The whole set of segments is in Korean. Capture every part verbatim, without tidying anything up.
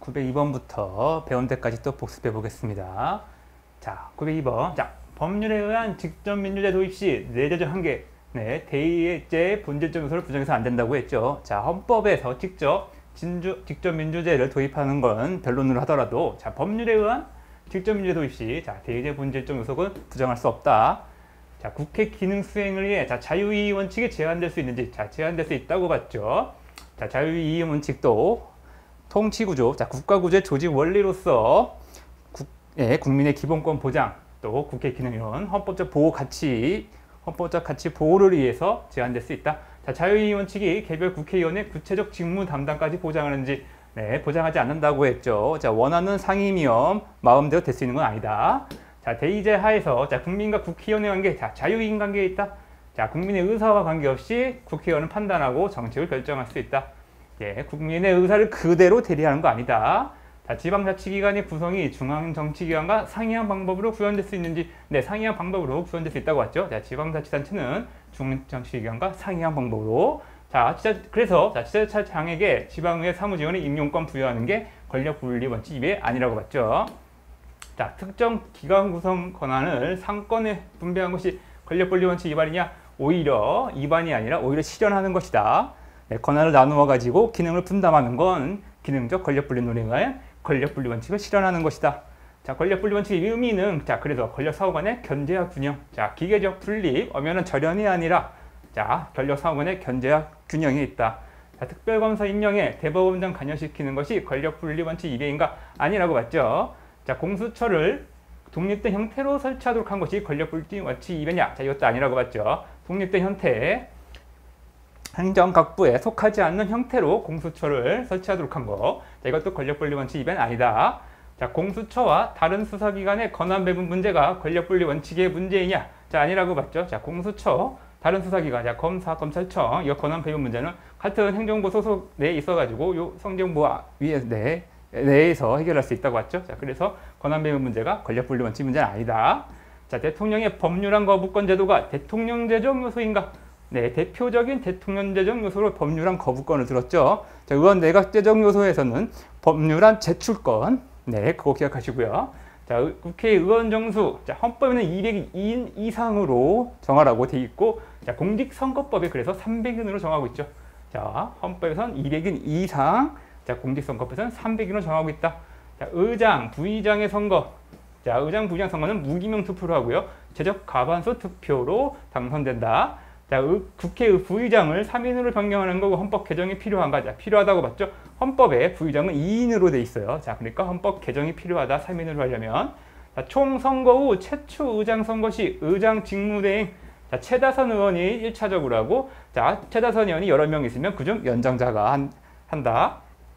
구백이 번부터 배운 데까지 또 복습해 보겠습니다. 자, 구백이 번. 자, 법률에 의한 직접민주제 도입 시 내재적 한계. 네, 대의제 본질적 요소를 부정해서 안 된다고 했죠. 자, 헌법에서 직접 진주, 직접민주제를 도입하는 건 변론으로 하더라도, 자, 법률에 의한 직접민주제 도입 시, 자, 대의제 본질적 요소는 부정할 수 없다. 자, 국회 기능 수행을 위해, 자, 자유이의 원칙이 제한될 수 있는지, 자, 제한될 수 있다고 봤죠. 자, 자유이의 원칙도 통치구조, 자, 국가구조의 조직 원리로서 국, 예, 국민의 기본권 보장, 또 국회 기능이론, 헌법적 보호 가치, 헌법적 가치 보호를 위해서 제한될 수 있다. 자, 자유이의 원칙이 개별 국회의원의 구체적 직무 담당까지 보장하는지, 네, 보장하지 않는다고 했죠. 자, 원하는 상임위원 마음대로 될 수 있는 건 아니다. 자, 대의제 하에서, 자, 국민과 국회의원의 관계, 자, 자유이익 관계에 있다. 자, 국민의 의사와 관계없이 국회의원은 판단하고 정책을 결정할 수 있다. 예, 국민의 의사를 그대로 대리하는 거 아니다. 자, 지방자치기관의 구성이 중앙정치기관과 상이한 방법으로 구현될 수 있는지, 네, 상이한 방법으로 구현될 수 있다고 봤죠. 자, 지방자치단체는 중앙정치기관과 상이한 방법으로. 자, 지자, 그래서, 자, 지자체장에게 지방의회 사무직원의 임용권 부여하는 게 권력분리 원칙 위배 아니라고 봤죠. 자, 특정 기관 구성 권한을 상권에 분배한 것이 권력분리 원칙 위반이냐? 오히려 위반이 아니라 오히려 실현하는 것이다. 네, 권한을 나누어 가지고 기능을 분담하는 건 기능적 권력분리 논리의 권력분리 원칙을 실현하는 것이다. 자, 권력분리 원칙의 의미는, 자, 그래서 권력사후 간의 견제와 균형. 자, 기계적 분립, 엄연한 절연이 아니라, 자, 권력사후 간의 견제와 균형이 있다. 자, 특별검사 임명에 대법원장 관여시키는 것이 권력분리 원칙 위배인가? 아니라고 봤죠. 자, 공수처를 독립된 형태로 설치하도록 한 것이 권력분리 원칙 위배냐? 자, 이것도 아니라고 봤죠. 독립된 형태, 행정각부에 속하지 않는 형태로 공수처를 설치하도록 한 거. 자, 이것도 권력분리 원칙 위배는 아니다. 자, 공수처와 다른 수사기관의 권한 배분 문제가 권력분리 원칙의 문제이냐? 자, 아니라고 봤죠. 자, 공수처, 다른 수사기관, 자, 검사, 검찰청, 이 권한 배분 문제는 같은 행정부 소속 내에 있어가지고 요 성정부 위에 내 내에서 해결할 수 있다고 봤죠. 자, 그래서 권한 배분 문제가 권력분리 원칙 문제는 아니다. 자, 대통령의 법률안 거부권 제도가 대통령제적 요소인가? 네, 대표적인 대통령제적 요소로 법률안 거부권을 들었죠. 자, 의원 내각제적 요소에서는 법률안 제출권, 네, 그거 기억하시고요. 자, 국회의원 정수, 자, 헌법에는 이백 인 이상으로 정하라고 돼 있고, 자, 공직선거법에 그래서 삼백 인으로 정하고 있죠. 자, 헌법에서는 이백 인 이상, 자, 공직선거법에서는 삼백 인으로 정하고 있다. 자, 의장, 부의장의 선거, 자, 의장, 부의장 선거는 무기명 투표로 하고요. 제적 과반수 투표로 당선된다. 자, 국회 부의장을 삼 인으로 변경하는 거고 헌법 개정이 필요한가? 자, 필요하다고 봤죠? 헌법에 부의장은 이 인으로 돼 있어요. 자, 그러니까 헌법 개정이 필요하다. 삼 인으로 하려면. 자, 총 선거 후 최초 의장 선거 시 의장 직무대행. 자, 최다선 의원이 일 차적으로 하고, 자, 최다선 의원이 여러 명 있으면 그중 연장자가 한, 한다.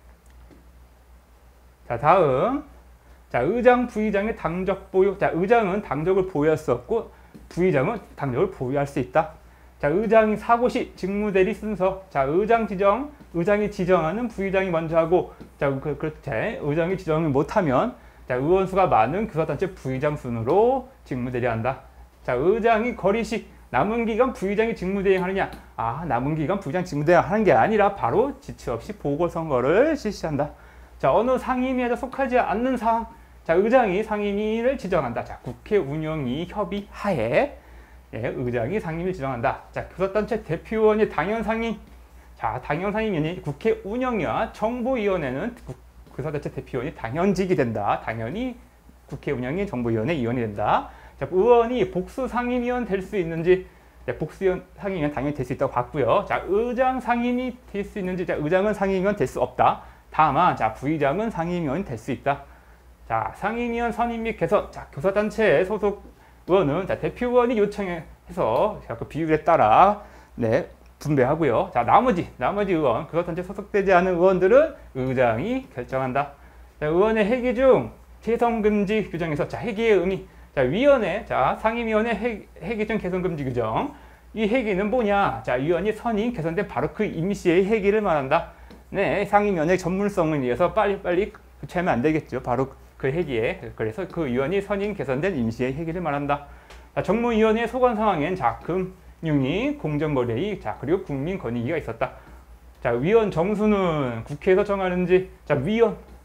자, 다음. 자, 의장, 부의장의 당적 보유. 자, 의장은 당적을 보유할 수 없고, 부의장은 당적을 보유할 수 있다. 자, 의장이 사고 시 직무대리 순서. 자, 의장 지정, 의장이 지정하는 부의장이 먼저 하고, 자, 그, 그렇지. 의장이 지정을 못하면, 자, 의원수가 많은 교사단체 부의장 순으로 직무대리한다. 자, 의장이 거리 시 남은 기간 부의장이 직무대행하느냐? 아, 남은 기간 부의장 직무대행하는 게 아니라 바로 지체 없이 보궐선거를 실시한다. 자, 어느 상임위에 속하지 않는 사항. 자, 의장이 상임위를 지정한다. 자, 국회 운영위 협의 하에, 예, 의장이 상임위를 지정한다. 자, 교사단체 대표위원이 당연 상임. 자, 당연 상임위원이 국회 운영위와 정보위원회는 교사단체 대표위원이 당연직이 된다. 당연히 국회 운영위 정보위원회 위원이 된다. 자, 의원이 복수 상임위원 될 수 있는지, 자, 복수 상임위원 당연히 될 수 있다고 봤고요. 자, 의장 상임위 될 수 있는지, 자, 의장은 상임위원 될 수 없다. 다만, 자, 부의장은 상임위원이 될 수 있다. 자, 상임위원 선임 및 개선. 자, 교사단체 소속 의원은, 자, 대표의원이 요청해서 그 비율에 따라, 네, 분배하고요. 자, 나머지 나머지 의원, 교사단체 소속되지 않은 의원들은 의장이 결정한다. 자, 의원의 회기 중 개선 금지 규정에서, 자, 회기의 의미. 자, 위원회, 자, 상임위원회 회, 회기 중 개선 금지 규정. 이 회기는 뭐냐? 자, 위원이 선임 개선된 바로 그 임시의 회기를 말한다. 네, 상임위원회 전문성을 위해서 빨리빨리 교체하면 안 되겠죠. 바로 그 회기에. 그래서 그 위원이 선임 개선된 임시의 회기를 말한다. 자, 정무위원회 소관 상황엔, 자, 금융위, 공정거래위, 자, 그리고 국민권익위가 있었다. 자, 위원 정수는 국회에서 정하는지, 자, 위원,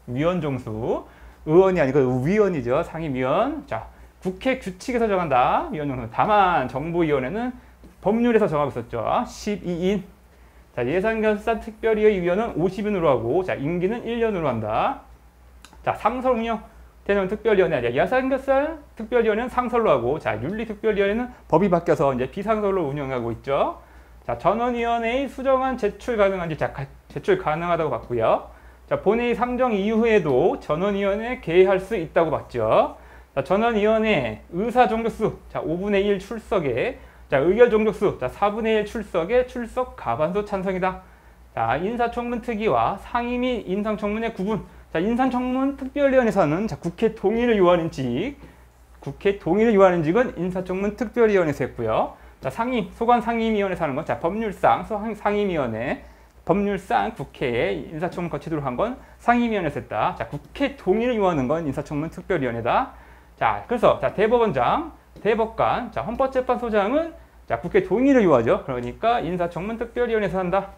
위원 정수. 의원이 아니고 위원이죠. 상임위원. 자, 국회 규칙에서 정한다. 위원 정수. 다만 정부위원회는 법률에서 정하고 있었죠. 십이 인. 자, 예산결산 특별위의 위원은 오십 인으로 하고, 자, 임기는 일 년으로 한다. 자, 상설 운영 되는 특별위원회 아니라 예산결산 특별위원회는 상설로 하고, 자, 윤리특별위원회는 법이 바뀌어서 이제 비상설로 운영하고 있죠. 자, 전원위원회의 수정안 제출 가능한지, 자, 가, 제출 가능하다고 봤고요. 자, 본회의 상정 이후에도 전원위원회에 개의할 수 있다고 봤죠. 자, 전원위원회 의사 정족수, 자, 오분의 일 출석에, 자, 의결 정족수, 자, 사분의 일 출석에 출석 과반수 찬성이다. 자, 인사청문 특위와 상임위 인사청문의 구분. 자, 인사청문 특별위원회에서는, 자, 국회 동의를 요하는 직, 국회 동의를 요하는 직은 인사청문 특별위원회에서 했고요. 자, 상임, 소관 상임위원회에서 하는 건, 자, 법률상 상임위원회, 법률상 국회에 인사청문 거치도록 한 건 상임위원회에서 했다. 자, 국회 동의를 요하는 건 인사청문 특별위원회다. 자, 그래서, 자, 대법원장, 대법관, 자, 헌법재판소장은, 자, 국회 동의를 요하죠. 그러니까 인사청문 특별위원회에서 한다.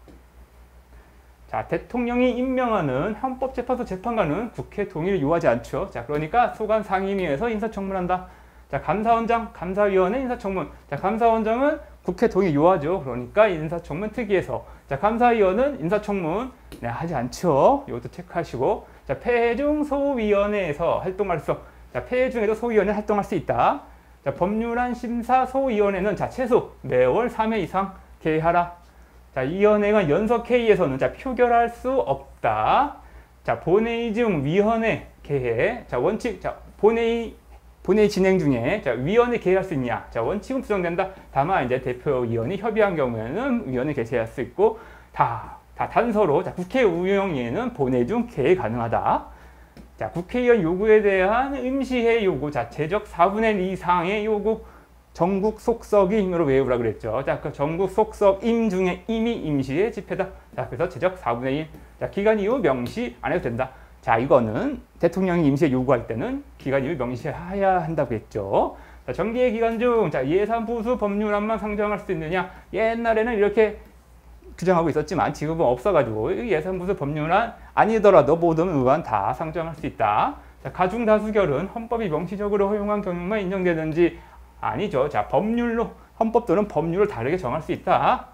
자, 대통령이 임명하는 헌법재판소 재판관은 국회 동의를 요하지 않죠. 자, 그러니까 소관 상임위에서 인사청문한다. 자, 감사원장, 감사위원회 인사청문. 자, 감사원장은 국회 동의 요하죠. 그러니까 인사청문 특위에서. 자, 감사위원은 인사청문 네, 하지 않죠. 이것도 체크하시고. 자, 폐중 소위원회에서 활동할 수. 자, 폐중에도 소위원회 활동할 수 있다. 자, 법률안 심사 소위원회는, 자, 최소 매월 삼 회 이상 개회하라. 자, 이 위원회가 연석회의에서는, 자, 표결할 수 없다. 자, 본회의 중 위원회 개회. 자, 원칙. 자, 본회의 본회의 진행 중에, 자, 위원회 개회할 수 있냐? 자, 원칙은 부정된다. 다만 이제 대표위원이 협의한 경우에는 위원회 개최할 수 있고, 다, 다 단서로, 자, 국회 운영위에는 본회의 중 개회 가능하다. 자, 국회의원 요구에 대한 임시회 요구, 자, 제적 사분의 일 이상의 요구, 전국 속석임으로 외우라 그랬죠. 자, 그 전국 속석임 중에 임이 임시의 집회다. 자, 그래서 제적 사분의 일. 자, 기간 이후 명시 안 해도 된다. 자, 이거는 대통령이 임시에 요구할 때는 기간 이후 명시해야 한다고 했죠. 자, 정기의 기간 중, 자, 예산 부수 법률안만 상정할 수 있느냐? 옛날에는 이렇게 규정하고 있었지만 지금은 없어가지고 예산 부수 법률안 아니더라도 모든 의안 다 상정할 수 있다. 자, 가중 다수결은 헌법이 명시적으로 허용한 경우만 인정되는지 아니죠. 자, 법률로, 헌법 또는 법률을 다르게 정할 수 있다.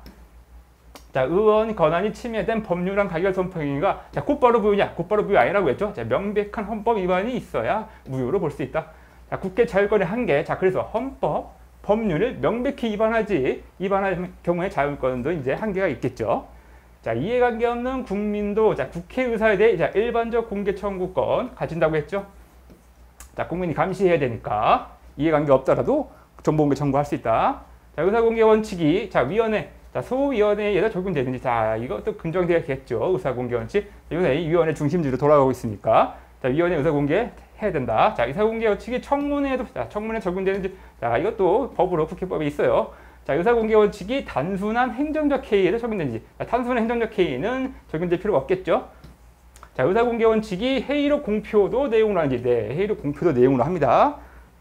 자, 의원 권한이 침해된 법률안 가결 선포행위가, 자, 곧바로 부유냐? 곧바로 부유 아니라고 했죠. 자, 명백한 헌법 위반이 있어야 무효로 볼 수 있다. 자, 국회 자율권의 한계. 자, 그래서 헌법, 법률을 명백히 위반하지, 위반할 경우에 자율권도 이제 한계가 있겠죠. 자, 이해관계 없는 국민도, 자, 국회의사에 대해, 자, 일반적 공개 청구권 가진다고 했죠. 자, 국민이 감시해야 되니까 이해관계 없더라도 정보공개 청구할 수 있다. 자, 의사공개 원칙이, 자, 위원회, 자, 소위원회에다 적용되는지, 자, 이것도 긍정되겠죠. 의사공개 원칙. 이거는 위원회 중심지로 돌아가고 있으니까, 자, 위원회 의사공개 해야 된다. 자, 의사공개 원칙이 청문회에도, 자, 청문회 적용되는지, 자, 이것도 법으로 국회법에 있어요. 자, 의사공개 원칙이 단순한 행정적 회의에도 적용되는지, 자, 단순한 행정적 회의는 적용될 필요가 없겠죠. 자, 의사공개 원칙이 회의록 공표도 내용으로 하는지, 네, 회의록 공표도 내용으로 합니다.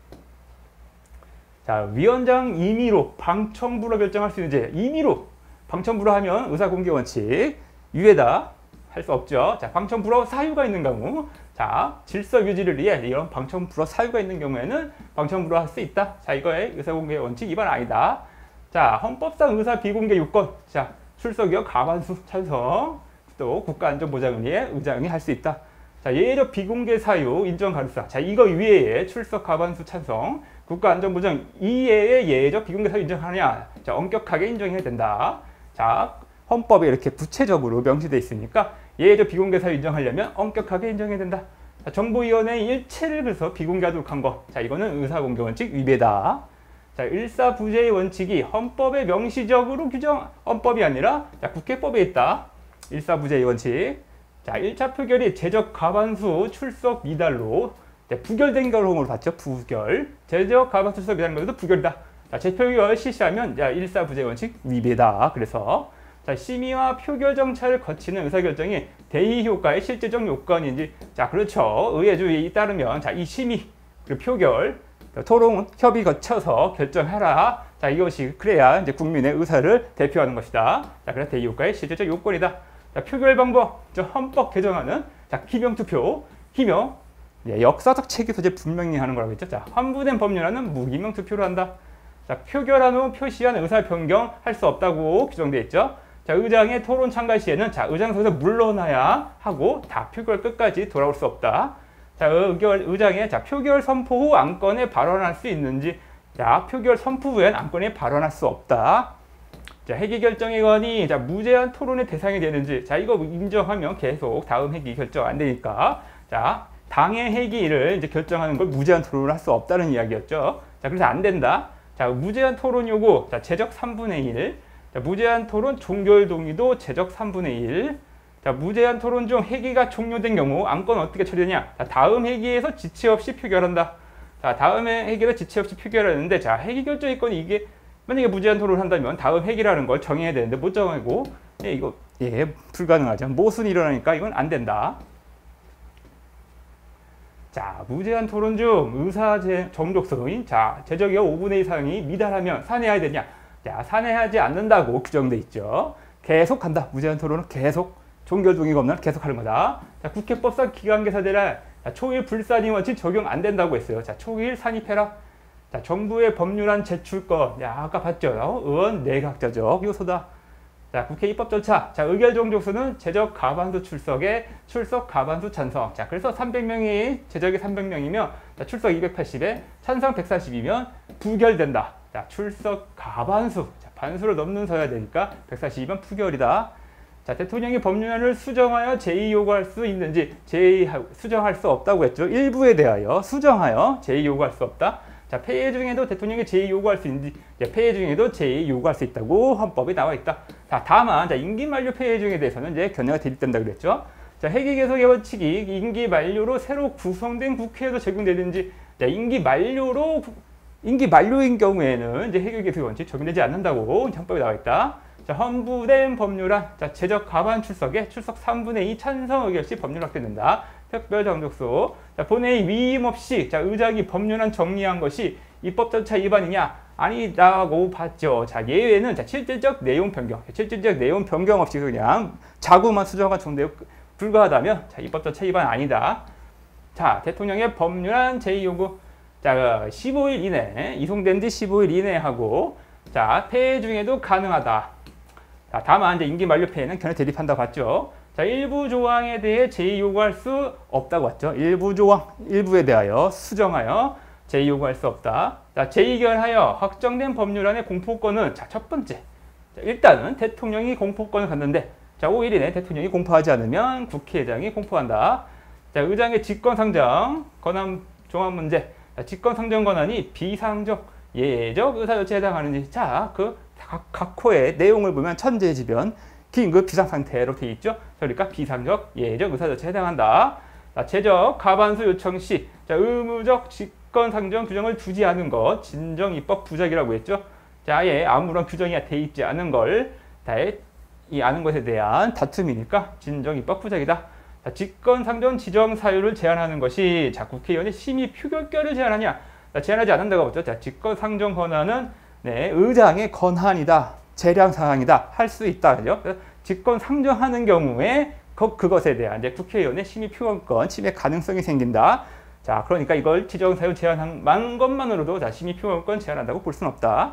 자, 위원장 임의로 방청부로 결정할 수 있는지, 임의로 방청부로 하면 의사공개 원칙 위에다 할 수 없죠. 자, 방청부로 사유가 있는 경우, 자, 질서 유지를 위해 이런 방청부로 사유가 있는 경우에는 방청부로 할 수 있다. 자, 이거의 의사공개 원칙 위반 아니다. 자, 헌법상 의사 비공개 요건, 자, 출석이요 과반수 찬성, 또 국가안전보장을 위해 의장이 할 수 있다. 자, 예외적 비공개 사유 인정 가능성. 자, 이거 위에 출석 과반수 찬성, 국가안전보장 이외의 예외적 비공개 사유 인정하느냐? 자, 엄격하게 인정해야 된다. 자, 헌법에 이렇게 구체적으로 명시되어 있으니까 예외적 비공개 사유 인정하려면 엄격하게 인정해야 된다. 자, 정보위원회 일체를 그래서 비공개하도록 한 거. 자, 이거는 의사공개 원칙 위배다. 자, 일사부재의 원칙이 헌법에 명시적으로 규정, 헌법이 아니라, 자, 국회법에 있다. 일사부재의 원칙. 자, 일 차 표결이 제적 과반수 출석 미달로, 네, 부결된 경우로 봤죠. 부결. 제적 과반수 출석 미달인 것도 부결이다. 자, 재표결 실시하면, 자, 일사부재 원칙 위배다. 그래서, 자, 심의와 표결 정차를 거치는 의사결정이 대의 효과의 실질적 요건인지, 자, 그렇죠. 의회주의에 따르면, 자, 이 심의, 그리고 표결, 토론, 협의 거쳐서 결정하라. 자, 이것이, 그래야 이제 국민의 의사를 대표하는 것이다. 자, 그래서 대의 효과의 실질적 요건이다. 자, 표결 방법, 저 헌법 개정안은 자, 기명 투표. 기명. 예, 역사적 체계 소재 분명히 하는 거라고 했죠. 자, 환부된 법률안은 무기명 투표로 한다. 자, 표결한 후 표시한 의사 변경 할 수 없다고 규정되어 있죠. 자, 의장의 토론 참가 시에는 자, 의장석에서 물러나야 하고 다 표결 끝까지 돌아올 수 없다. 자, 의결, 의장의 자, 표결 선포 후 안건에 발언할 수 있는지. 자, 표결 선포 후엔 안건에 발언할 수 없다. 자, 회기 결정의 건이 자, 무제한 토론의 대상이 되는지. 자, 이거 인정하면 계속 다음 회기 결정 안 되니까. 자, 당의 회기를 이제 결정하는 걸 무제한 토론을 할 수 없다는 이야기였죠. 자, 그래서 안 된다. 자, 무제한 토론 요구. 자, 제적 삼분의 일. 자, 무제한 토론 종결 동의도 제적 삼분의 일. 자, 무제한 토론 중 회기가 종료된 경우 안건 어떻게 처리되냐? 자, 다음 회기에서 지체 없이 표결한다. 자, 다음에 회기에서 지체 없이 표결하는데, 자, 회기 결정의 건이 이게 만약에 무제한 토론을 한다면 다음 회기라는 걸 정해야 되는데 못 정하고, 예, 이거 예, 불가능하죠. 모순이 일어나니까 이건 안 된다. 자, 무제한 토론 중 의사 정족성인 자, 제적의 오분의 일 이상이 미달하면 산회해야 되냐? 자, 산회하지 않는다고 규정돼 있죠. 계속 한다. 무제한 토론은 계속 종결 동의가 없는 계속 하는 거다. 자, 국회법상 기관계사들은 초일 불산입 원칙 적용 안 된다고 했어요. 자, 초일 산입해라. 자, 정부의 법률안 제출권. 야, 아까 봤죠? 어? 의원 내각자적 요소다. 자, 국회 입법 절차. 자, 의결 정족수는 제적 과반수 출석에 출석 과반수 찬성. 자, 그래서 삼백 명이 제적이 삼백 명이면 자, 출석 이백팔십에 찬성 백사십이면 부결된다. 자, 출석 과반수. 자, 반수를 넘는 서야 되니까 백사십이면 부결이다. 자, 대통령이 법률안을 수정하여 제의 요구할 수 있는지 제의 수정할 수 없다고 했죠. 일부에 대하여 수정하여 제의 요구할 수 없다. 자, 폐해 중에도 대통령이 제의 요구할 수 있는지, 자, 폐해 중에도 제의 요구할 수 있다고 헌법에 나와 있다. 자, 다만, 자, 임기 만료 폐해 중에 대해서는 이제 견해가 대립된다 그랬죠. 자, 회기 개석의 원칙이 임기 만료로 새로 구성된 국회에도 적용되든지, 자, 임기 만료로, 임기 만료인 경우에는 이제 회기 개석의 원칙 적용되지 않는다고 헌법에 나와 있다. 자, 헌부된 법률안, 자, 제적 과반 출석에 출석 삼분의 이 찬성 의결 시 법률 확대된다. 특별 정족수. 자, 본회의 위임 없이 자, 의장이 법률안 정리한 것이 입법 절차 위반이냐? 아니라고 봤죠. 자, 예외는 자, 실질적 내용 변경. 실질적 내용 변경 없이 그냥 자구만 수정한 정도에 불과하다면 자, 입법 절차 위반 아니다. 자, 대통령의 법률안 제의 요구. 자, 십오 일 이내 이송된 지 십오 일 이내 하고 자, 폐해 중에도 가능하다. 자, 다만 이제 임기 만료 폐해는 견해 대립한다고 봤죠. 자, 일부 조항에 대해 제의 요구할 수 없다고 봤죠. 일부 조항, 일부에 대하여 수정하여 제의 요구할 수 없다. 자, 재의결하여 확정된 법률안의 공포권은 자, 첫 번째. 자, 일단은 대통령이 공포권을 갖는데 자, 오 일 이내 대통령이 공포하지 않으면 국회의장이 공포한다. 자, 의장의 직권상정, 권한 종합 문제. 자, 직권상정 권한이 비상적, 예적 의사조치에 해당하는지. 자, 그 각, 각 호의 내용을 보면 천재지변, 긴급 비상상태로 되어 있죠. 그러니까 비상적, 예적 의사조치에 해당한다. 자, 제적 과반수 요청 시 자, 의무적 직권상정 규정을 두지 않은 것, 진정입법 부작이라고 했죠. 자, 아예 아무런 규정이 되어 있지 않은 걸, 이 아는 것에 대한 다툼이니까 진정입법 부작이다. 자, 직권상정 지정 사유를 제한하는 것이 자, 국회의원의 심의 표결권을 제한하냐? 자, 제한하지 않는다고 봤죠. 자, 직권상정 권한은 네, 의장의 권한이다. 재량사항이다. 할 수 있다. 그죠? 직권 상정하는 경우에 그, 그것에 대한 이제 국회의원의 심의 표현권 침해 가능성이 생긴다. 자, 그러니까 이걸 지정사유 제한한 것만으로도 자, 심의 표현권 제한한다고 볼 수는 없다.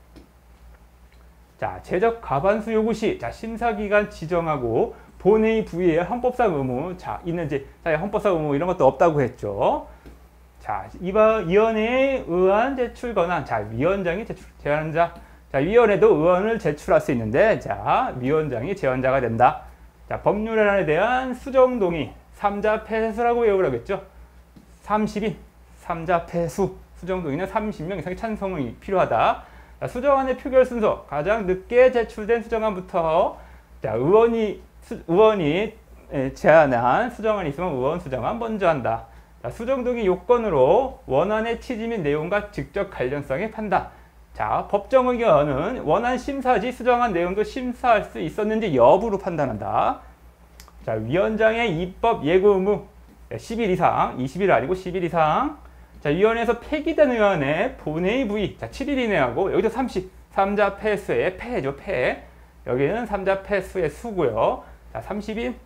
자, 제적 과반수 요구 시 자, 심사기간 지정하고 본회의 부의에 헌법상 의무 자, 있는지 자, 헌법상 의무 이런 것도 없다고 했죠. 자, 이번 위원회의 의안 제출 권한. 자, 위원장이 제출, 제안자. 자, 위원회도 의원을 제출할 수 있는데, 자, 위원장이 제안자가 된다. 자, 법률안에 대한 수정 동의. 삼자 패수라고 외우라고 했죠. 삼십 인. 삼자 패수. 수정 동의는 삼십 명 이상의 찬성이 필요하다. 자, 수정안의 표결 순서. 가장 늦게 제출된 수정안부터, 자, 의원이, 수, 의원이 제안한 수정안이 있으면 의원 수정안 먼저 한다. 자, 수정 동의 요건으로 원안의 취지 및 내용과 직접 관련성의 판단. 자, 법정 의견은 원안 심사지 수정한 내용도 심사할 수 있었는지 여부로 판단한다. 자, 위원장의 입법 예고 의무 십 일 이상, 이십 일 아니고 십 일 이상. 자, 위원회에서 폐기된 의원의 본회의 부의. 자, 칠 일 이내하고 여기서 삼십. 삼자 패수의 패죠, 패. 여기는 삼자 패수의 수고요. 자, 삼십 일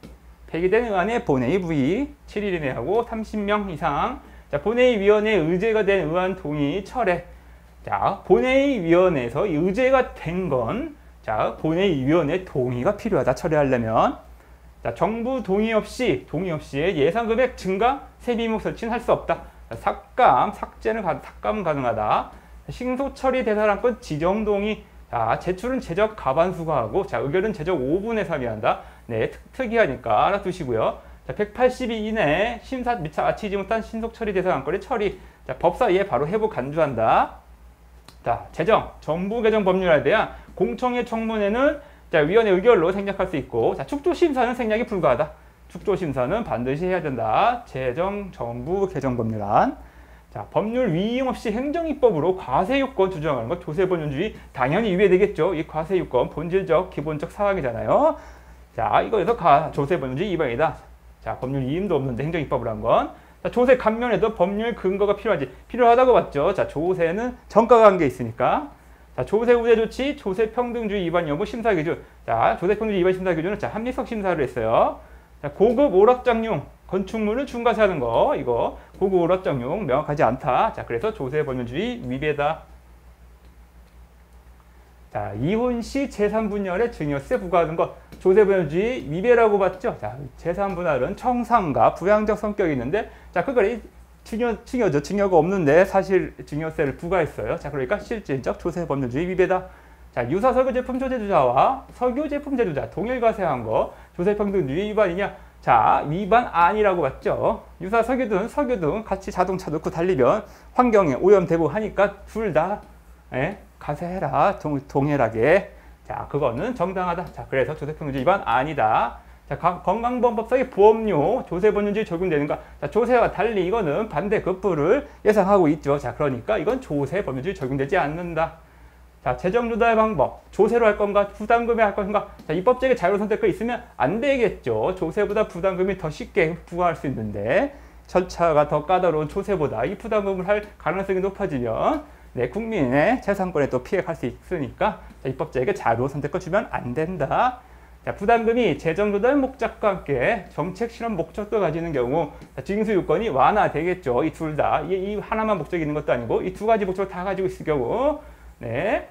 폐기된 의안의 본회의 부의 칠 일 이내 하고 삼십 명 이상. 자, 본회의위원회 의제가 된 의안 동의 철회. 자, 본회의위원회에서 의제가 된 건, 자, 본회의위원회 동의가 필요하다, 철회하려면. 자, 정부 동의 없이, 동의 없이 예산금액 증가, 세비목 설치는 할 수 없다. 자, 삭감, 삭제는, 삭감은 가능하다. 신속 처리 대사란건 지정 동의. 자, 제출은 제적 과반수가 하고, 자, 의결은 제적 오 분의 삼이 한다. 네, 특, 특이하니까 알아두시고요. 자, 백팔십 일 이내에 심사 미처 마치지 못한 신속 처리 대상 안건의 처리. 자, 법사위에 바로 회부 간주한다. 자, 제정, 정부 개정 법률에 대한 공청회 청문회는 자, 위원회 의결로 생략할 수 있고, 자, 축조심사는 생략이 불가하다. 축조심사는 반드시 해야 된다. 제정, 정부 개정 법률안. 자, 법률 위임 없이 행정입법으로 과세유권 주장하는 것, 조세법률주의 당연히 위배되겠죠. 이 과세유권 본질적, 기본적 사항이잖아요. 자, 이거에서 가, 조세법률주의 위반이다. 자, 법률 위임도 없는데 행정입법을 한 건. 자, 조세 감면에도 법률 근거가 필요한지 필요하다고 봤죠. 자, 조세는 정가관계 있으니까. 자, 조세 우대 조치, 조세 평등주의 위반 여부 심사 기준. 자, 조세 평등주의 위반 심사 기준은 자, 합리성 심사를 했어요. 자, 고급 오락장용, 건축물을 중과세하는 거, 이거 고급 오락장용 명확하지 않다. 자, 그래서 조세 법률주의 위배다. 자, 이혼 시 재산 분할에 증여세 부과하는 것, 조세 법률주의 위배라고 봤죠. 자, 재산 분할은 청산과 부양적 성격이 있는데, 자, 그걸 증여, 증여죠. 증여가 없는데 사실 증여세를 부과했어요. 자, 그러니까 실질적 조세 법률주의 위배다. 자, 유사 석유 제품 조제주자와 석유 제품 제조자 동일 과세한 거, 조세 평등주의 위반이냐? 자, 위반 아니라고 봤죠. 유사 석유든 석유든 같이 자동차 넣고 달리면 환경에 오염되고 하니까 둘 다 과세해라. 동, 동일하게. 자, 그거는 정당하다. 자, 그래서 조세평등주의 위반 아니다. 자, 건강보험법상의 보험료 조세법률주의 적용되는가? 자, 조세와 달리 이거는 반대 급부를 예상하고 있죠. 자, 그러니까 이건 조세법률주의 적용되지 않는다. 자, 재정조달 방법. 조세로 할 건가? 부담금에 할 건가? 자, 입법적인 자유 선택권이 있으면 안 되겠죠. 조세보다 부담금이 더 쉽게 부과할 수 있는데 절차가 더 까다로운 조세보다 이 부담금을 할 가능성이 높아지면 네, 국민의 재산권에 또 피해갈 수 있으니까 자, 입법자에게 자유 선택권 주면 안 된다. 자, 부담금이 재정조달 목적과 함께 정책 실현 목적도 가지는 경우 자, 징수 요건이 완화되겠죠. 이 둘 다. 이, 이 하나만 목적이 있는 것도 아니고 이 두 가지 목적을 다 가지고 있을 경우 네,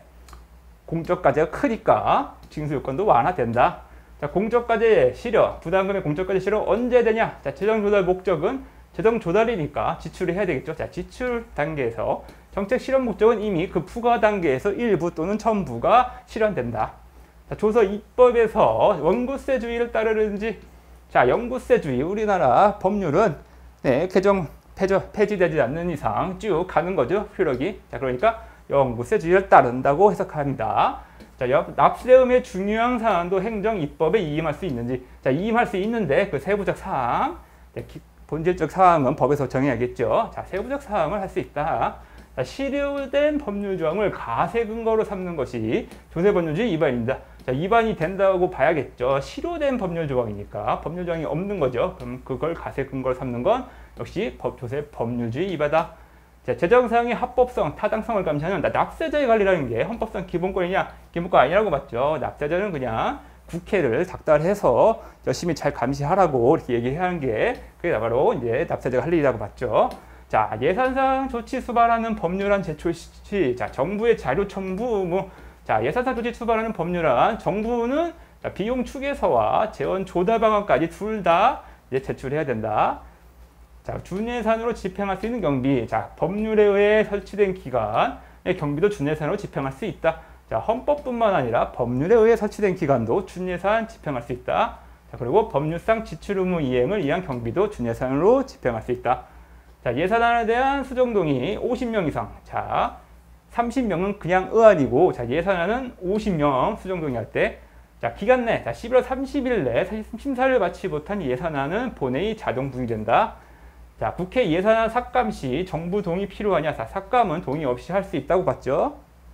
공적과제가 크니까 징수 요건도 완화된다. 자, 공적과제 실현, 부담금의 공적과제 실현 언제 되냐? 자, 재정조달 목적은 재정조달이니까 지출을 해야 되겠죠. 자, 지출 단계에서 정책 실현 목적은 이미 그 부과 단계에서 일부 또는 전부가 실현된다. 자, 조서 입법에서 원구세주의를 따르는지. 자, 영구세주의 우리나라 법률은 네, 개정 폐저, 폐지되지 않는 이상 쭉 가는 거죠. 효력이. 자, 그러니까 영구세주의를 따른다고 해석합니다. 자, 납세음의 중요한 사안도 행정 입법에 이임할 수 있는지. 자, 이임할 수 있는데 그 세부적 사항, 네, 기, 본질적 사항은 법에서 정해야겠죠. 자, 세부적 사항을 할 수 있다. 자, 실효된 법률 조항을 가세 근거로 삼는 것이 조세법률주의 위반입니다. 자, 위반이 된다고 봐야겠죠. 실효된 법률 조항이니까 법률 조항이 없는 거죠. 그럼 그걸 가세 근거로 삼는 건 역시 법, 조세 법률주의 위반이다. 자, 재정사항의 합법성, 타당성을 감시하는 납세자의 관리라는 게 헌법상 기본권이냐? 기본권 아니라고 봤죠. 납세자는 그냥 국회를 닥달해서 열심히 잘 감시하라고 이렇게 얘기해야 하는 게 그게 바로 이제 납세자가 할 일이라고 봤죠. 자, 예산상 조치 수반하는 법률안 제출 시, 자, 정부의 자료 첨부, 뭐, 자, 예산상 조치 수반하는 법률안, 정부는 자, 비용 추계서와 재원 조달 방안까지 둘 다 이제 제출해야 된다. 자, 준예산으로 집행할 수 있는 경비, 자, 법률에 의해 설치된 기관의 경비도 준예산으로 집행할 수 있다. 자, 헌법뿐만 아니라 법률에 의해 설치된 기관도 준예산 집행할 수 있다. 자, 그리고 법률상 지출 의무 이행을 위한 경비도 준예산으로 집행할 수 있다. 자, 예산안에 대한 수정동의 오십 명 이상. 자, 삼십 명은 그냥 의안이고, 자, 예산안은 오십 명 수정동의할 때. 자, 기간 내, 자, 십일월 삼십일 내 심사를 마치지 못한 예산안은 본회의 자동 부의된다. 자, 국회 예산안 삭감 시 정부 동의 필요하냐? 자, 삭감은 동의 없이 할 수 있다고 봤죠.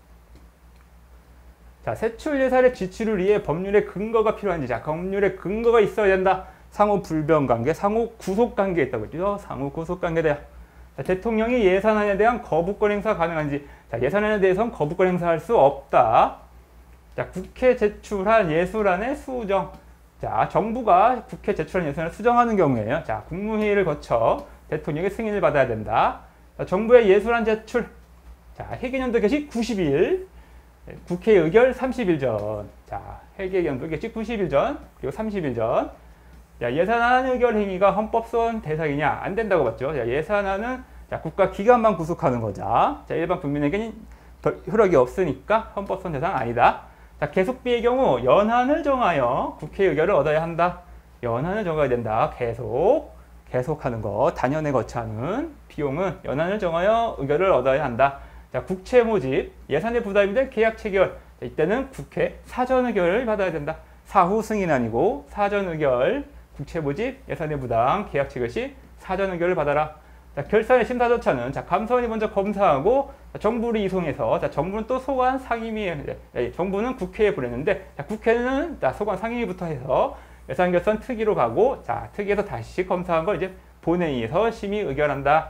자, 세출 예산의 지출을 위해 법률의 근거가 필요한지. 자, 법률의 근거가 있어야 된다. 상호 불변관계, 상호 구속관계 있다고 했죠. 상호 구속관계다. 자, 대통령이 예산안에 대한 거부권 행사 가능한지. 자, 예산안에 대해서는 거부권 행사할 수 없다. 자, 국회 제출한 예술안의 수정. 자, 정부가 국회 제출한 예산을 수정하는 경우에요. 자, 국무회의를 거쳐 대통령의 승인을 받아야 된다. 자, 정부의 예산안 제출. 자, 회계연도 개시 구십 일. 국회 의결 삼십 일 전. 자, 회계연도 개시 구십 일 전. 그리고 삼십 일 전. 자, 예산안 의결 행위가 헌법소원 대상이냐? 안 된다고 봤죠. 자, 예산안은 자, 국가 기관만 구속하는 거자. 자, 일반 국민에게는 효력이 없으니까 헌법소원 대상 아니다. 자, 계속비의 경우 연한을 정하여 국회 의결을 얻어야 한다. 연한을 정해야 된다. 계속 계속하는 거 단연에 거쳐하는 비용은 연한을 정하여 의결을 얻어야 한다. 자, 국채 모집 예산의 부담이 된 계약 체결. 자, 이때는 국회 사전 의결을 받아야 된다. 사후 승인 아니고 사전 의결. 국채 모집 예산의 부담 계약 체결 시 사전 의결을 받아라. 자, 결산의 심사 절차는 자, 감사원이 먼저 검사하고 자, 정부를 이송해서 자, 정부는 또 소관 상임위 네, 정부는 국회에 보냈는데 자, 국회는 자, 소관 상임위부터 해서 예산 결산 특위로 가고 자, 특위에서 다시 검사한 걸 이제 본회의에서 심의 의결한다.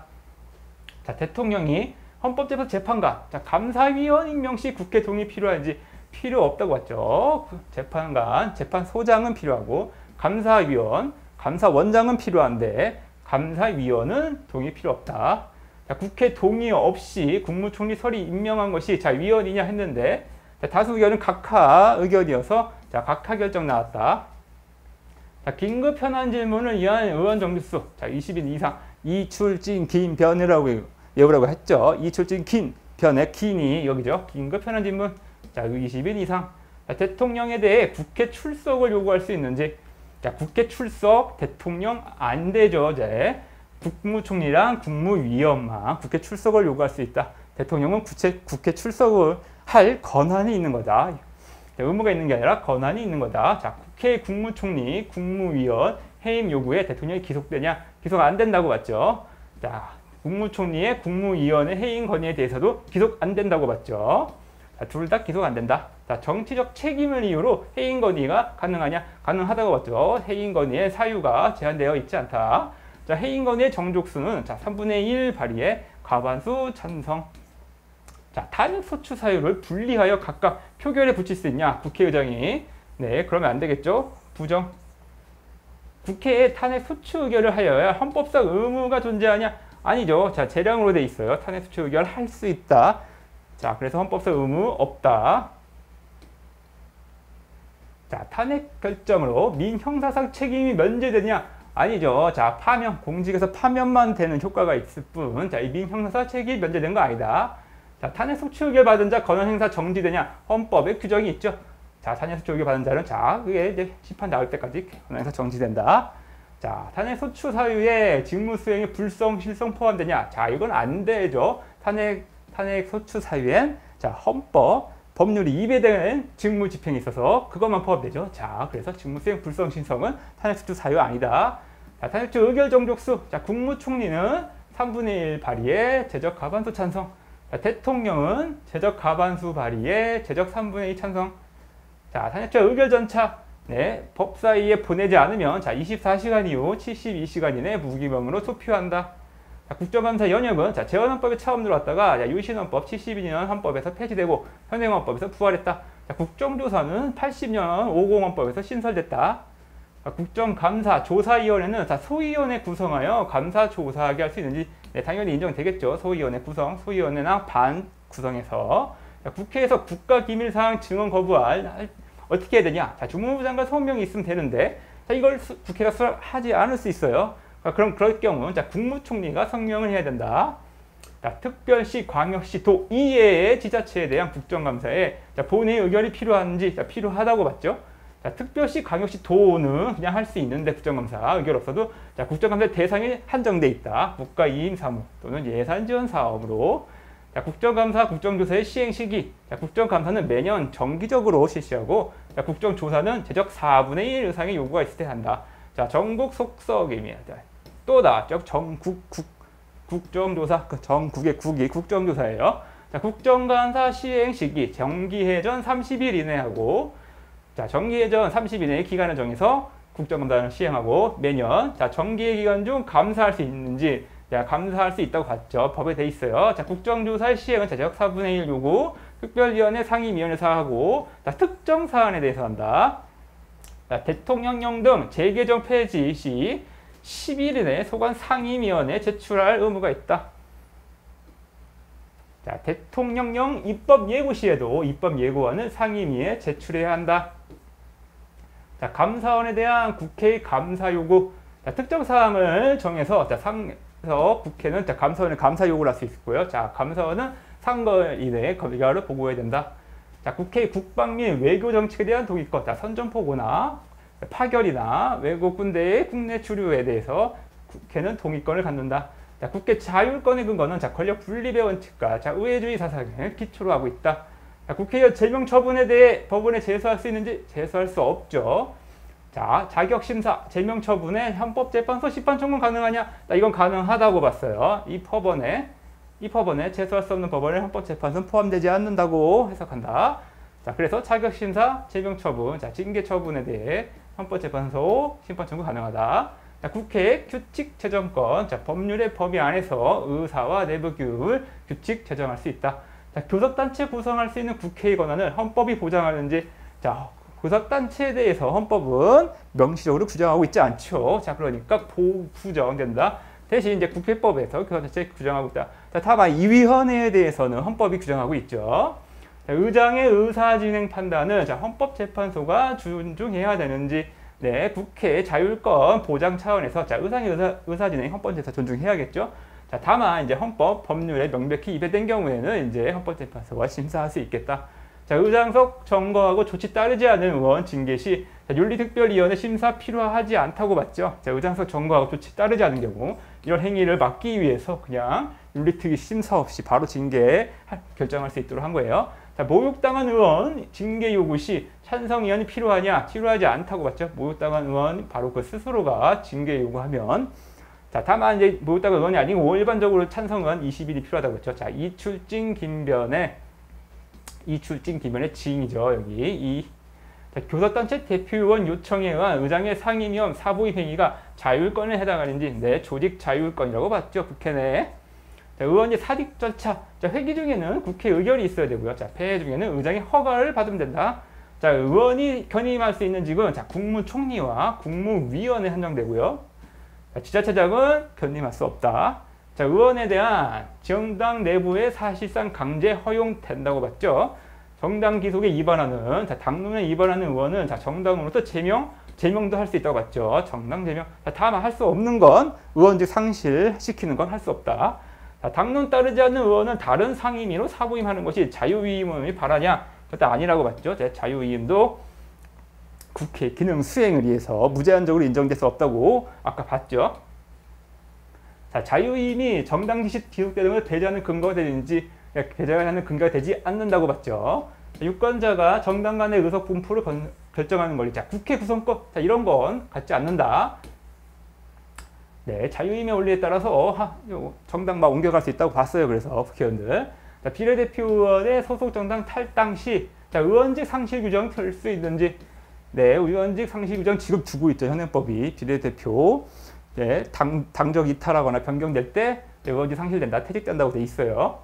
자, 대통령이 헌법재판소 재판관 자, 감사위원 임명 시 국회 동의 필요한지 필요 없다고 봤죠. 재판관 재판소장은 필요하고 감사위원 감사원장은 필요한데 감사위원은 동의 필요 없다. 자, 국회 동의 없이 국무총리 설이 임명한 것이 자, 위원이냐 했는데 자, 다수 의견은 각하 의견이어서 자, 각하 결정 나왔다. 자, 긴급 현안 질문을 위한 의원 정지수 자, 이십 인 이상 이출진 긴 변이라고 외우라고 했죠. 이출진 긴 변의 긴이 여기죠. 긴급 현안 질문 자, 이십 인 이상 자, 대통령에 대해 국회 출석을 요구할 수 있는지 자, 국회 출석 대통령 안 되죠. 이제 국무총리랑 국무위원만 국회 출석을 요구할 수 있다. 대통령은 국회, 국회 출석을 할 권한이 있는 거다. 자, 의무가 있는 게 아니라 권한이 있는 거다. 자, 국회 국무총리, 국무위원 해임 요구에 대통령이 기속되냐? 기속 안 된다고 봤죠. 자, 국무총리의 국무위원의 해임 건의에 대해서도 기속 안 된다고 봤죠. 둘 다 기속 안 된다. 자, 정치적 책임을 이유로 해임 건의가 가능하냐? 가능하다고 봤죠. 해임 건의의 사유가 제한되어 있지 않다. 자, 해임 건의의 정족수는 자, 삼분의 일 발의에 과반수 찬성. 자, 탄핵 소추 사유를 분리하여 각각 표결에 붙일 수 있냐? 국회의장이. 네, 그러면 안 되겠죠? 부정. 국회에 탄핵 소추 의결을 하여야 헌법상 의무가 존재하냐? 아니죠. 자, 재량으로 돼 있어요. 탄핵 소추 의결 할 수 있다. 자, 그래서 헌법상 의무 없다. 자, 탄핵 결정으로 민형사상 책임이 면제되냐? 아니죠. 자, 파면, 공직에서 파면만 되는 효과가 있을 뿐. 자, 이 민형사상 책임이 면제된 거 아니다. 자, 탄핵 소추 의결 받은 자 권한 행사 정지되냐? 헌법에 규정이 있죠. 자, 탄핵 소추 의결 받은 자는 자, 그게 이제 심판 나올 때까지 권한 행사 정지된다. 자, 탄핵 소추 사유에 직무 수행의 불성, 실성 포함되냐? 자, 이건 안 되죠. 탄핵 탄핵 소추 사유엔 자, 헌법 법률이 위배되는 직무 집행이 있어서 그것만 포함되죠. 자, 그래서 직무 수행 불성 신성은 탄핵 소추 사유 아니다. 자, 탄핵 소추 의결 정족수. 자, 국무총리는 삼분의 일 발의에 제적 과반수 찬성. 자, 대통령은 제적 과반수 발의에 제적 삼분의 이 찬성. 자, 탄핵 소추 의결 전차. 네, 법사위에 보내지 않으면 자, 이십사 시간 이후 칠십이 시간 이내 무기명으로 소표한다. 자, 국정감사 연역은 자, 재헌헌법에 처음 들어왔다가 자, 유신헌법 칠십이 년 헌법에서 폐지되고 현행헌법에서 부활했다. 자, 국정조사는 팔십 년 오십 헌법에서 신설됐다. 자, 국정감사 조사위원회는 자, 소위원회 구성하여 감사 조사하게 할 수 있는지 네, 당연히 인정되겠죠. 소위원회 구성, 소위원회나 반 구성해서 자, 국회에서 국가기밀사항 증언 거부할 어떻게 해야 되냐? 자, 주무부 장관 성명이 있으면 되는데 자, 이걸 수, 국회가 수락하지 않을 수 있어요. 그럼 그럴 경우 자, 국무총리가 성명을 해야 된다. 자, 특별시, 광역시, 도 이외의 지자체에 대한 국정감사에 자, 본회의 의결이 필요한지 자, 필요하다고 봤죠. 자, 특별시, 광역시, 도는 그냥 할 수 있는데 국정감사 의결 없어도 자, 국정감사 대상이 한정돼 있다. 국가이임사무 또는 예산지원 사업으로 자, 국정감사, 국정조사의 시행 시기. 자, 국정감사는 매년 정기적으로 실시하고 자, 국정조사는 제적 사분의 일 이상의 요구가 있을 때 한다. 자, 전국 속석임이다. 또 나왔죠. 전국 국, 국정조사, 그 전국의 국이 국정조사예요. 자, 국정감사 시행 시기 정기회 전 삼십 일 이내 하고 자, 정기회 전 삼십 일 이내의 기간을 정해서 국정감사를 시행하고 매년 자, 정기회 기간 중 감사할 수 있는지 자, 감사할 수 있다고 봤죠. 법에 돼 있어요. 자, 국정조사의 시행은 제적 사분의 일 요구, 특별위원회 상임위원회 사하고 자, 특정 사안에 대해서 한다. 자, 대통령령 등 재개정 폐지 시 십 일 이내 소관 상임위원회에 제출할 의무가 있다. 자, 대통령령 입법 예고 시에도 입법 예고안은 상임위에 제출해야 한다. 자, 감사원에 대한 국회의 감사 요구. 자, 특정 사항을 정해서 자, 상에서 국회는 자, 감사원에 감사 요구를 할 수 있고요. 자, 감사원은 상거 이내에 결과를 보고해야 된다. 자, 국회의 국방 및 외교 정책에 대한 동의권. 자, 선전포고나 파결이나 외국 군대의 국내 주류에 대해서 국회는 동의권을 갖는다. 자, 국회 자율권의 근거는 자, 권력 분립의 원칙과 자, 의회주의 사상을 기초로 하고 있다. 자, 국회의원 제명 처분에 대해 법원에 제소할 수 있는지 제소할 수 없죠. 자, 자격심사 제명 처분에 헌법재판소 심판 청구 가능하냐? 자, 이건 가능하다고 봤어요. 이 법원에 이 법원에 제소할 수 없는 법원에 헌법재판소는 포함되지 않는다고 해석한다. 자, 그래서 자격심사 제명 처분, 자, 징계 처분에 대해 헌법재판소 심판 청구 가능하다. 자, 국회 규칙 제정권, 자, 법률의 범위 안에서 의사와 내부 규율 규칙 제정할 수 있다. 자, 교섭단체 구성할 수 있는 국회의 권한을 헌법이 보장하는지, 자, 교섭단체에 대해서 헌법은 명시적으로 규정하고 있지 않죠. 자, 그러니까 보부정된다. 대신 이제 국회법에서 교섭단체 규정하고 있다. 자, 다만 이 위원회에 대해서는 헌법이 규정하고 있죠. 자, 의장의 의사진행 판단은 자, 헌법재판소가 존중해야 되는지, 네, 국회 자율권 보장 차원에서 자, 의장의 의사, 의사진행 헌법재판소 존중해야겠죠. 자, 다만 이제 헌법 법률에 명백히 위배된 경우에는 이제 헌법재판소가 심사할 수 있겠다. 자, 의장석 점거하고 조치 따르지 않은 의원 징계 시 자, 윤리특별위원회 심사 필요하지 않다고 봤죠. 자, 의장석 점거하고 조치 따르지 않은 경우 이런 행위를 막기 위해서 그냥 윤리특위 심사 없이 바로 징계 결정할 수 있도록 한 거예요. 자, 모욕당한 의원 징계 요구 시 찬성위원이 필요하냐? 필요하지 않다고 봤죠. 모욕당한 의원 바로 그 스스로가 징계 요구하면, 자, 다만 이제 모욕당한 의원이 아니고 일반적으로 찬성은 이십 일이 필요하다고 했죠. 자, 이출진 김변의 이출진 김변의 징이죠. 여기 이 자, 교섭단체 대표의원 요청에 의한 의장의 상임위원 사보임 행위가 자율권에 해당하는지, 네, 조직 자율권이라고 봤죠. 국회 내. 자, 의원이 사직 절차. 자, 회기 중에는 국회 의결이 있어야 되고요. 자, 폐회 중에는 의장의 허가를 받으면 된다. 자, 의원이 견임할 수 있는 직은 자, 국무총리와 국무위원에 한정되고요. 자, 지자체장은 견임할 수 없다. 자, 의원에 대한 정당 내부의 사실상 강제 허용된다고 봤죠. 정당 기속에 위반하는, 자, 당론에 위반하는 의원은 자, 정당으로부터 제명, 제명도 할 수 있다고 봤죠. 정당 제명. 자, 다만 할 수 없는 건 의원직 상실시키는 건 할 수 없다. 자, 당론 따르지 않는 의원은 다른 상임위로 사부임하는 것이 자유위임을 바라냐? 그것도 아니라고 봤죠. 자유위임도 국회 기능 수행을 위해서 무제한적으로 인정될 수 없다고 아까 봤죠. 자, 자유위임이 정당 지시 기속되는 것을 배제하는 근거가 되는지, 배제하는 근거가 되지 않는다고 봤죠. 자, 유권자가 정당 간의 의석 분포를 건, 결정하는 권리. 자, 국회 구성권. 자, 이런 건 갖지 않는다. 네, 자유임의 원리에 따라서 하, 정당 막 옮겨갈 수 있다고 봤어요. 그래서 국회의원들. 자, 비례대표 의원의 소속 정당 탈당 시, 자, 의원직 상실 규정 틀 수 있는지, 네, 의원직 상실 규정 지금 두고 있죠. 현행법이. 비례대표, 네, 당, 당적 이탈하거나 변경될 때 의원직 상실된다, 퇴직된다고 돼 있어요.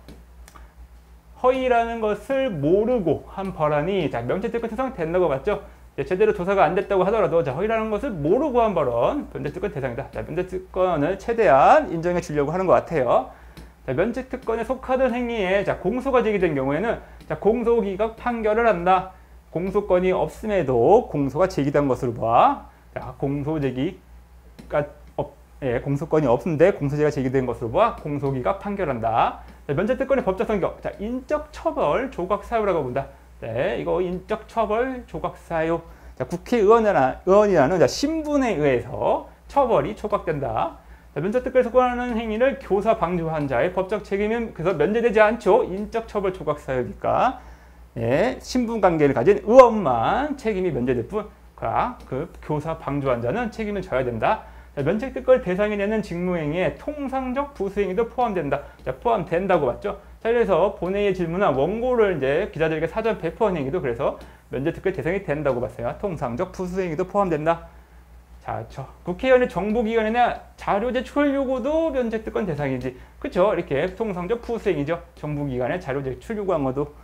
허위라는 것을 모르고 한 발언이 자, 명예특권 대상 된다고 봤죠. 제대로 조사가 안 됐다고 하더라도 자, 허위라는 것을 모르고 한 발언 면책특권 대상이다. 자, 면책특권을 최대한 인정해 주려고 하는 것 같아요. 자, 면책특권에 속하는 행위에 자, 공소가 제기된 경우에는 자, 공소기각 판결을 한다. 공소권이 없음에도 공소가 제기된 것으로 봐. 자, 공소 제기가 없, 예, 공소권이 없는데 공소제가 제기된 것으로 봐. 공소기각 판결한다. 자, 면책특권의 법적 성격. 자, 인적 처벌 조각 사유라고 본다. 네, 이거 인적 처벌 조각 사유. 자, 국회의원이나 의원이라는 자, 신분에 의해서 처벌이 조각된다. 자, 면책특권에 속하는 행위를 교사 방조한 자의 법적 책임은 그래서 면제되지 않죠. 인적 처벌 조각 사유니까. 예, 신분 관계를 가진 의원만 책임이 면제될 뿐, 그 교사 방조한 자는 책임을 져야 된다. 자, 면책특권 대상이 되는 직무행위에 통상적 부수행위도 포함된다. 자, 포함된다고 봤죠. 자, 그래서 본회의에 질문한 원고를 이제 기자들에게 사전 배포한 행위도 그래서 면책특권 대상이 된다고 봤어요. 통상적 부수행위도 포함된다. 자, 저 국회의원의 정보기관이나 자료 제출 요구도 면책특권 대상이지. 그렇죠? 이렇게 통상적 부수행위죠. 정보기관에 자료 제출 요구한 것도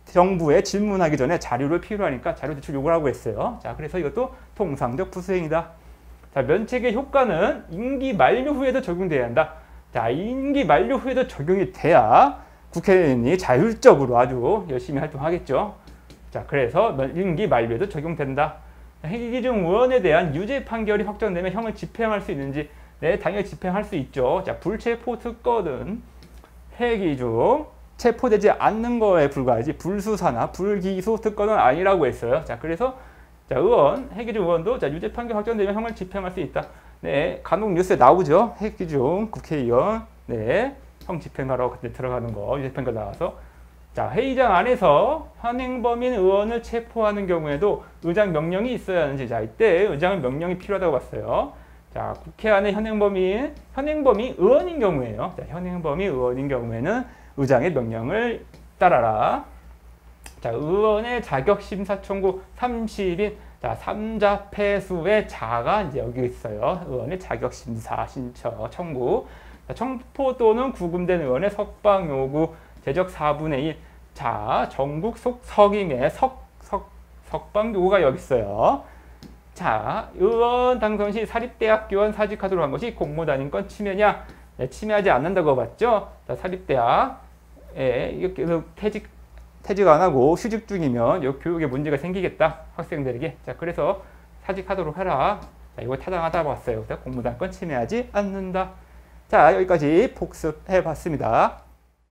정부에 질문하기 전에 자료를 필요하니까 자료 제출 요구를 하고 했어요. 자, 그래서 이것도 통상적 부수행위다. 자, 면책의 효과는 임기 만료 후에도 적용돼야 한다. 자, 임기 만료 후에도 적용이 돼야 국회의원이 자율적으로 아주 열심히 활동하겠죠. 자, 그래서 임기 만료에도 적용된다. 해기중 의원에 대한 유죄 판결이 확정되면 형을 집행할 수 있는지, 네, 당연히 집행할 수 있죠. 자, 불체포 특권은 해기중 체포되지 않는 거에 불과하지 불수사나 불기소 특권은 아니라고 했어요. 자, 그래서 자, 의원, 해기중 의원도 자, 유죄 판결 확정되면 형을 집행할 수 있다. 네, 간혹 뉴스에 나오죠. 해기중 국회의원, 네, 형 집행하러 그때 들어가는 거, 유죄 판결 나와서. 자, 회의장 안에서 현행범인 의원을 체포하는 경우에도 의장 명령이 있어야 하는지, 자, 이때 의장의 명령이 필요하다고 봤어요. 자, 국회 안에 현행범인, 현행범이 의원인 경우에요. 자, 현행범이 의원인 경우에는 의장의 명령을 따라라. 자, 의원의 자격 심사 청구 삼십 인, 자, 삼자 패수의 자가 이제 여기 있어요. 의원의 자격 심사 신청 청구. 자, 청포 또는 구금된 의원의 석방 요구 제적 사분의 일. 자, 전국 속 석임의 석, 석, 석방 요구가 여기 있어요. 자, 의원 당선 시 사립대학교원 사직하도록 한 것이 공무단인권 침해냐? 네, 침해하지 않는다고 봤죠? 자, 사립대학, 예, 이렇게 퇴직, 퇴직 안 하고 휴직 중이면 이 교육에 문제가 생기겠다. 학생들에게. 자, 그래서 사직하도록 해라. 자, 이거 타당하다고 봤어요. 공무단권 침해하지 않는다. 자, 여기까지 복습해 봤습니다.